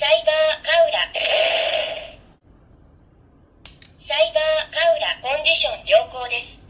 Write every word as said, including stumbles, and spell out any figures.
サイバーカウラ。サイバーカウラコンディション良好です。